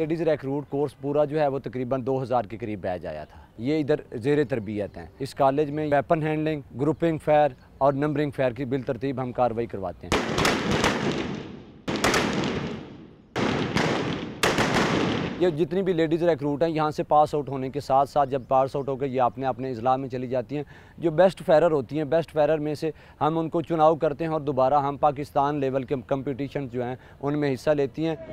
Ladies recruit course पूरा जो है वो तकरीबन 2000 के करीब बैच आया था। ये इधर ज़ेर तरबियत हैं। इस कॉलेज में वेपन हैंडलिंग, ग्रुपिंग फायर और नंबरिंग फायर की बिलतरतीब हम कार्रवाई करवाते हैं। ये जितनी भी लेडीज़ रिक्रूट हैं यहाँ से पास आउट होने के साथ साथ जब पास आउट होकर ये अपने इजला में चली जाती हैं, जो बेस्ट फायरर होती हैं, बेस्ट फायरर में से हम उनको चुनाव करते हैं और दोबारा हम पाकिस्तान लेवल के कंपटीशन जो हैं उनमें हिस्सा लेती हैं।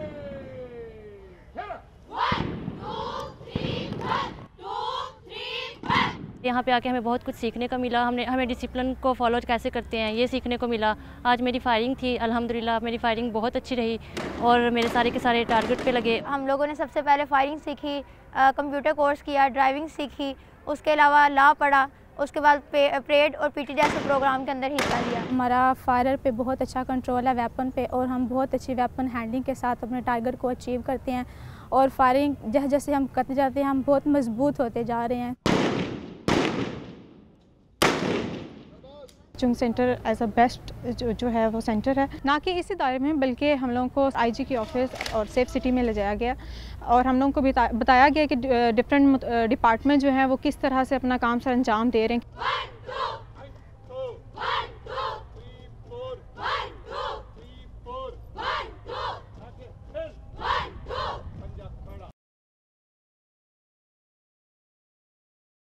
यहाँ पे आके हमें बहुत कुछ सीखने को मिला। हमें डिसिप्लिन को फॉलो कैसे करते हैं ये सीखने को मिला। आज मेरी फायरिंग थी, अल्हम्दुलिल्लाह मेरी फायरिंग बहुत अच्छी रही और मेरे सारे के सारे टारगेट पे लगे। हम लोगों ने सबसे पहले फायरिंग सीखी, कंप्यूटर कोर्स किया, ड्राइविंग सीखी, उसके अलावा लॉ पढ़ा, उसके बाद परेड और पीटी जैसे प्रोग्राम के अंदर हिस्सा लिया। हमारा फायर पे बहुत अच्छा कंट्रोल है वेपन पे, और हम बहुत अच्छी वेपन हैंडलिंग के साथ अपने टारगेट को अचीव करते हैं और फायरिंग जैसे जैसे हम करते जाते हैं हम बहुत मजबूत होते जा रहे हैं। चुंग सेंटर एज अ बेस्ट जो है वो सेंटर है, ना कि इस इदारे में बल्कि हम लोगों को आईजी की ऑफिस और सेफ सिटी में ले जाया गया और हम लोगों को बताया गया कि डिफरेंट डिपार्टमेंट जो है वो किस तरह से अपना काम सर अंजाम दे रहे हैं।